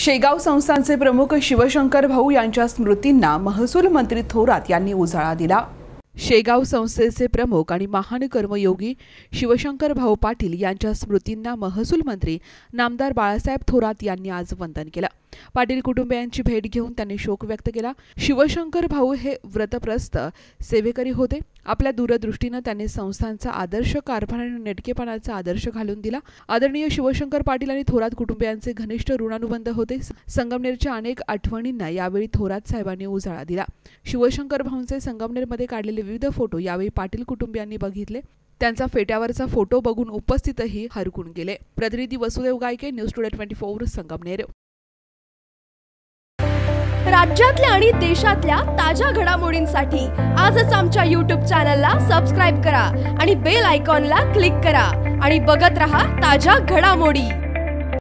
शेगाव संस्थानचे प्रमुख शिवशंकर भाऊ यांच्या स्मृतींना महसूल मंत्री थोरात यांनी उजाळा दिला। शेगाव संस्थेचे प्रमुख आणि महान कर्मयोगी शिवशंकर भाऊ पाटील यांच्या स्मृतींना महसूल मंत्री नामदार बाळासाहेब थोरात यांनी आज वंदन केलं। पाटील कुटुंबियांची भेट घेऊन त्यांनी शोक व्यक्त केला। शिवशंकर भाऊ हे व्रतप्रस्थ सेवेकरी होते। आपल्या दूरदृष्टीने त्यांनी संस्थांचा आदर्श कारभार आणि नेटकेपणाचा आदर्श घालून दिला। आदरणीय शिवशंकर पाटील आणि थोरात कुटुंबियांचे घनिष्ठ ऋणानुबंध होते। संगमनेरच्या अनेक आठवणींना यावेळी थोरात साहेबांनी उजाळा दिला। शिवशंकर भाऊंचे संगमनेरमध्ये काढलेले विविध फोटो यावेळी पाटील कुटुंबियांनी बघितले। त्यांचा फेट्यावरचा फोटो बघून उपस्थितही हरकून गेले। प्रतिनिधी वसुदेव गायके, न्यूज टुडे 24 संगमनेर। राज्यातल्या आणि देशातल्या ताज्या घडामोडींसाठी आजच आमच्या YouTube चॅनलला सबस्क्राइब करा आणि बेल आयकॉनला क्लिक करा आणि बघत रहा ताज्या घडामोडी।